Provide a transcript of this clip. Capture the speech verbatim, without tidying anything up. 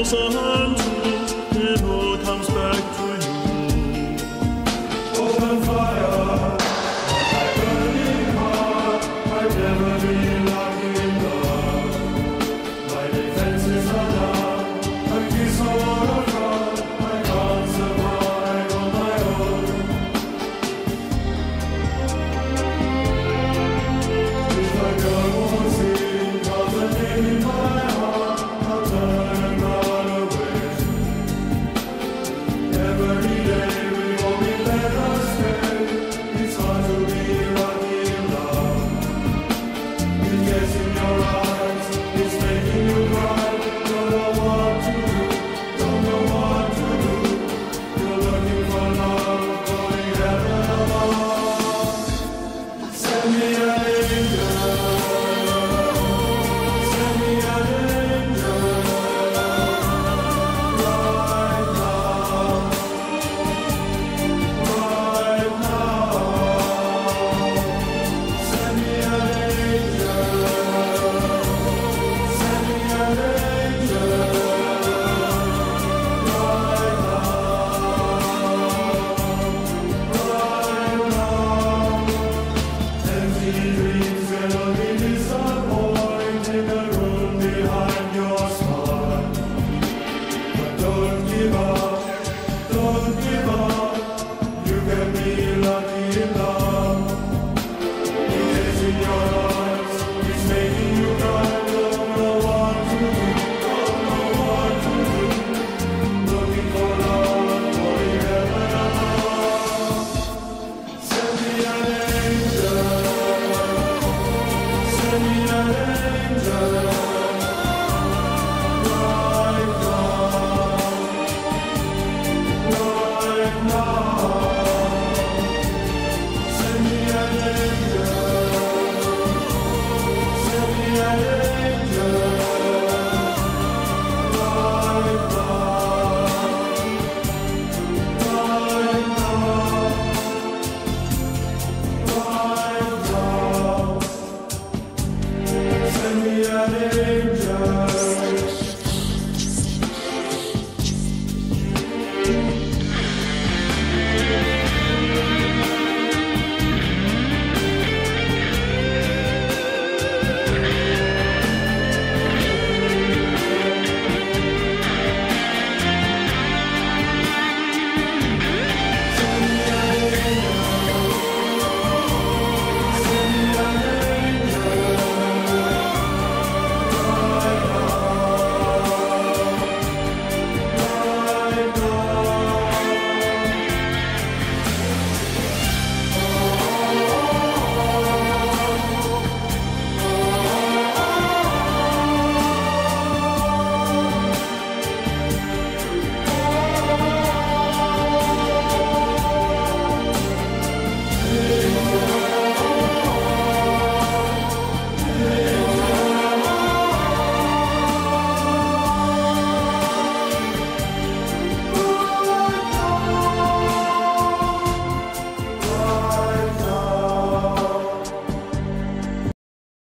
false untrue, it all comes back to you. Open fire, my burning heart, I've never been lucky in love. My defenses are down, a kiss or a frown, I can't survive on my own. If a girl won't sing, cause the name in my heart, I'll turn and run away. Every day we won't be let astray. It's hard to be lucky in love. It gets in your eyes, it's making you cry. Don't know what to do, don't know what to do. You're looking for love, going heaven above. Send me an angel, send me an angel, right now, right now. Send me an angel, send me an angel, right now, right now. Empty dreams will be disappointing, a room behind your smile. But don't give up, don't give up. You can be lucky in love.